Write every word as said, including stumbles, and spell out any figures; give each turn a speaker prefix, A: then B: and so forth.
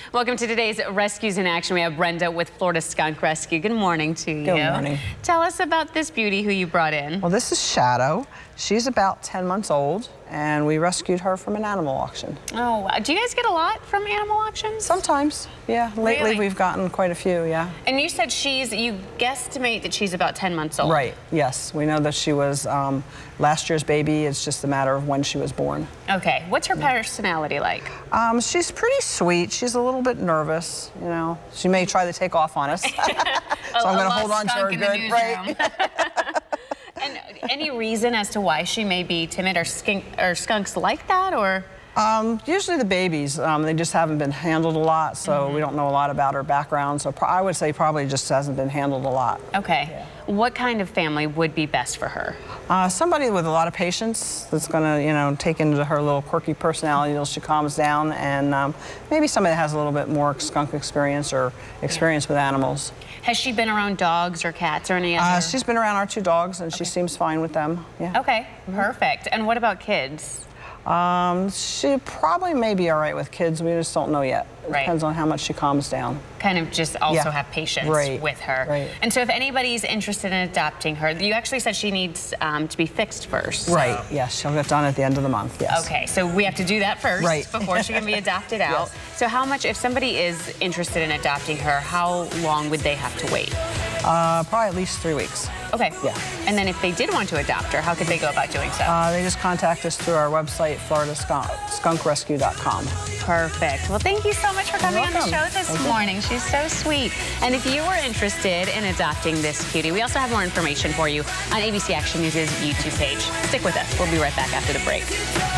A: Welcome to today's Rescues in Action. We have Brenda with Florida Skunk Rescue. Good morning to you.
B: Good morning.
A: Tell us about this beauty who you brought in.
B: Well, this is Shadow. She's about ten months old, and we rescued her from an animal auction.
A: Oh, wow. Do you guys get a lot from animal auctions?
B: Sometimes, yeah. Lately,
A: Really?
B: we've gotten quite a few, yeah.
A: And you said she's, you guesstimate that she's about ten months old.
B: Right, yes. We know that she was um, last year's baby. It's just a matter of when she was born.
A: Okay. What's her personality like?
B: Um, she's pretty sweet. She's a little bit nervous, you know. She may try to take off on us. so I'm going to hold on to her good, right?
A: And any reason as to why she may be timid, or skink or skunks like that, or?
B: Um, usually the babies, um, they just haven't been handled a lot, so mm-hmm. we don't know a lot about her background. So pro I would say probably just hasn't been handled a lot.
A: Okay.
B: Yeah.
A: What kind of family would be best for her?
B: Uh, somebody with a lot of patience that's going to, you know, take into her little quirky personality until she calms down, and um, maybe somebody that has a little bit more skunk experience or experience yeah. with animals.
A: Has she been around dogs or cats or any other?
B: Uh, she's been around our two dogs, and okay. she seems fine with them. Yeah.
A: Okay, perfect. And what about kids?
B: Um, she probably may be all right with kids. We just don't know yet. It
A: right.
B: depends on how much she calms down.
A: Kind of just also
B: yeah.
A: have patience
B: right.
A: with her.
B: Right.
A: And so if anybody's interested in adopting her, you actually said she needs um, to be fixed first.
B: Right, so. Yes, she'll get done at the end of the month, yes.
A: Okay, so we have to do that first
B: right.
A: before she can be adopted out.
B: Yes.
A: So how much, if somebody is interested in adopting her, how long would they have to wait?
B: Uh, probably at least three weeks.
A: Okay.
B: Yeah.
A: And then if they did want to adopt her, how could they go about doing so?
B: Uh, they just contact us through our website, florida skunk rescue dot com.
A: Perfect. Well, thank you so much for coming on the show this
B: thank
A: morning.
B: You.
A: She's so sweet. And if you were interested in adopting this cutie, we also have more information for you on A B C Action News' YouTube page. Stick with us. We'll be right back after the break.